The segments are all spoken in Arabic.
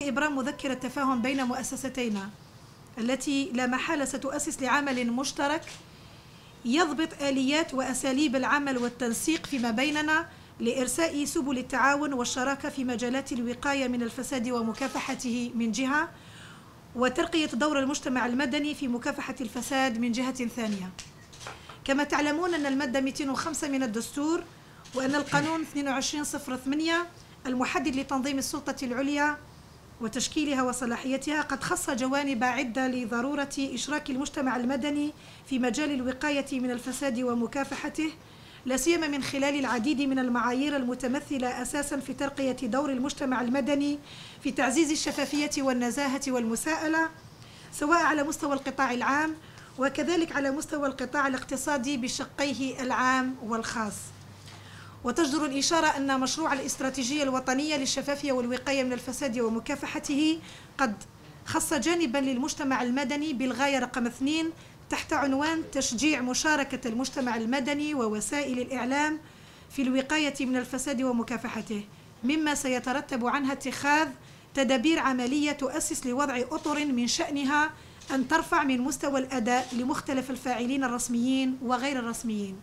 إبرام مذكرة تفاهم بين مؤسستينا التي لا محالة ستؤسس لعمل مشترك يضبط آليات وأساليب العمل والتنسيق فيما بيننا لإرساء سبل التعاون والشراكة في مجالات الوقاية من الفساد ومكافحته من جهة، وترقية دور المجتمع المدني في مكافحة الفساد من جهة ثانية. كما تعلمون أن المادة 205 من الدستور وأن القانون 2208 المحدد لتنظيم السلطة العليا وتشكيلها وصلاحيتها قد خص جوانب عدة لضرورة إشراك المجتمع المدني في مجال الوقاية من الفساد ومكافحته، لا سيما من خلال العديد من المعايير المتمثلة أساسا في ترقية دور المجتمع المدني في تعزيز الشفافية والنزاهة والمساءلة، سواء على مستوى القطاع العام وكذلك على مستوى القطاع الاقتصادي بشقيه العام والخاص. وتجدر الإشارة أن مشروع الاستراتيجية الوطنية للشفافية والوقاية من الفساد ومكافحته قد خص جانبا للمجتمع المدني بالغاية رقم 2 تحت عنوان تشجيع مشاركة المجتمع المدني ووسائل الإعلام في الوقاية من الفساد ومكافحته، مما سيترتب عنها اتخاذ تدابير عملية تؤسس لوضع أطر من شأنها أن ترفع من مستوى الأداء لمختلف الفاعلين الرسميين وغير الرسميين.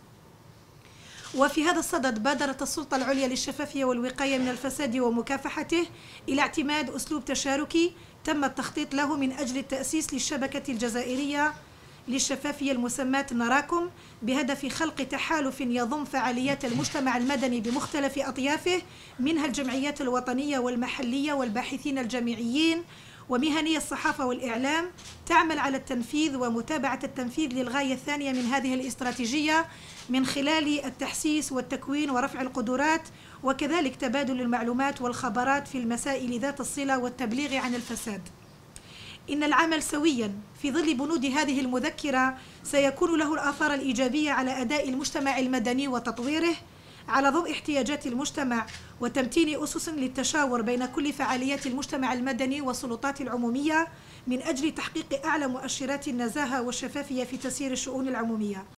وفي هذا الصدد بادرت السلطة العليا للشفافية والوقاية من الفساد ومكافحته إلى اعتماد أسلوب تشاركي تم التخطيط له من أجل التأسيس للشبكة الجزائرية للشفافية المسماة نراكم، بهدف خلق تحالف يضم فعاليات المجتمع المدني بمختلف أطيافه، منها الجمعيات الوطنية والمحلية والباحثين الجامعيين ومهني الصحافة والإعلام، تعمل على التنفيذ ومتابعة التنفيذ للغاية الثانية من هذه الاستراتيجية من خلال التحسيس والتكوين ورفع القدرات، وكذلك تبادل المعلومات والخبرات في المسائل ذات الصلة والتبليغ عن الفساد. إن العمل سويا في ظل بنود هذه المذكرة سيكون له الآثار الإيجابية على أداء المجتمع المدني وتطويره على ضوء احتياجات المجتمع، وتمتين أسس للتشاور بين كل فعاليات المجتمع المدني والسلطات العمومية من أجل تحقيق أعلى مؤشرات النزاهة والشفافية في تسيير الشؤون العمومية.